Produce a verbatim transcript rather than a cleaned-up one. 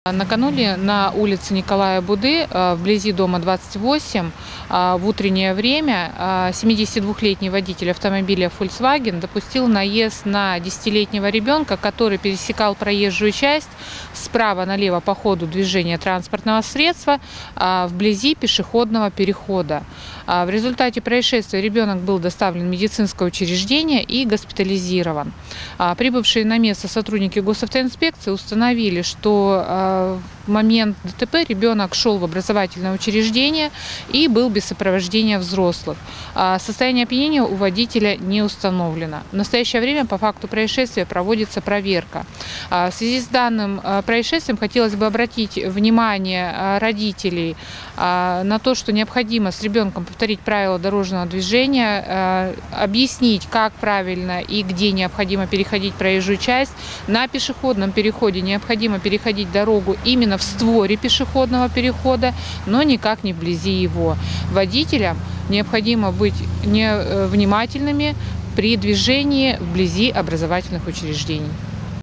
Накануне на улице Николая Буды, вблизи дома двадцать восемь, в утреннее время семидесятидвухлетний водитель автомобиля Volkswagen допустил наезд на десятилетнего ребенка, который пересекал проезжую часть справа налево по ходу движения транспортного средства вблизи пешеходного перехода. В результате происшествия ребенок был доставлен в медицинское учреждение и госпитализирован. Прибывшие на место сотрудники госавтоинспекции установили, что в момент ДТП ребенок шел в образовательное учреждение и был без сопровождения взрослых. Состояние опьянения у водителя не установлено. В настоящее время по факту происшествия проводится проверка. В связи с данным происшествием хотелось бы обратить внимание родителей на то, что необходимо с ребенком повторить правила дорожного движения, объяснить, как правильно и где необходимо переходить проезжую часть. На пешеходном переходе необходимо переходить дорогу именно в створе пешеходного перехода, но никак не вблизи его. Водителям необходимо быть внимательными при движении вблизи образовательных учреждений.